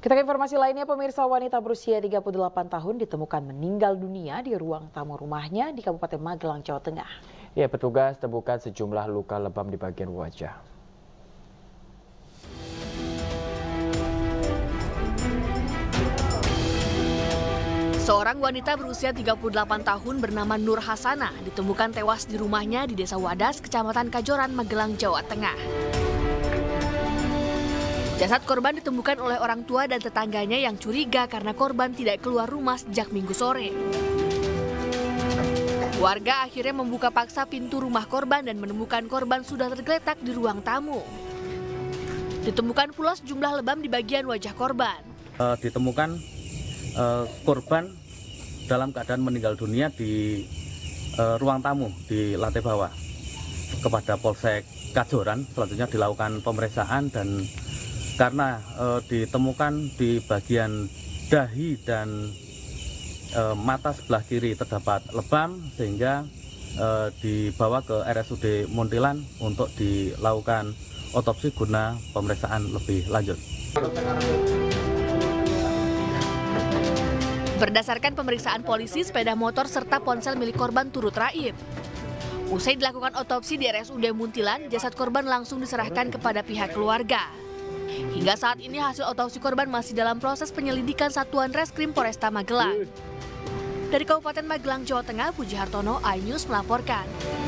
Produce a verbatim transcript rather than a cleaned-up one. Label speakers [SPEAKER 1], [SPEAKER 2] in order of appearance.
[SPEAKER 1] Kita ke informasi lainnya, pemirsa, wanita berusia tiga puluh delapan tahun ditemukan meninggal dunia di ruang tamu rumahnya di Kabupaten Magelang, Jawa Tengah.
[SPEAKER 2] Ya, petugas temukan sejumlah luka lebam di bagian wajah.
[SPEAKER 3] Seorang wanita berusia tiga puluh delapan tahun bernama Nur Hasanah ditemukan tewas di rumahnya di Desa Wadas, Kecamatan Kajoran, Magelang, Jawa Tengah. Jasad korban ditemukan oleh orang tua dan tetangganya yang curiga karena korban tidak keluar rumah sejak Minggu sore. Warga akhirnya membuka paksa pintu rumah korban dan menemukan korban sudah tergeletak di ruang tamu. Ditemukan pula sejumlah lebam di bagian wajah korban.
[SPEAKER 4] Uh, ditemukan uh, korban dalam keadaan meninggal dunia di uh, ruang tamu di lantai bawah. Kepada Polsek Kajoran selanjutnya dilakukan pemeriksaan dan karena uh, ditemukan di bagian dahi dan uh, mata sebelah kiri terdapat lebam sehingga uh, dibawa ke R S U D Muntilan untuk dilakukan otopsi guna pemeriksaan lebih lanjut.
[SPEAKER 3] Berdasarkan pemeriksaan polisi, sepeda motor serta ponsel milik korban turut raib. Usai dilakukan otopsi di R S U D Muntilan, jasad korban langsung diserahkan kepada pihak keluarga. Hingga saat ini hasil otopsi korban masih dalam proses penyelidikan Satuan Reskrim Polresta Magelang. Dari Kabupaten Magelang, Jawa Tengah, Puji Hartono, iNews melaporkan.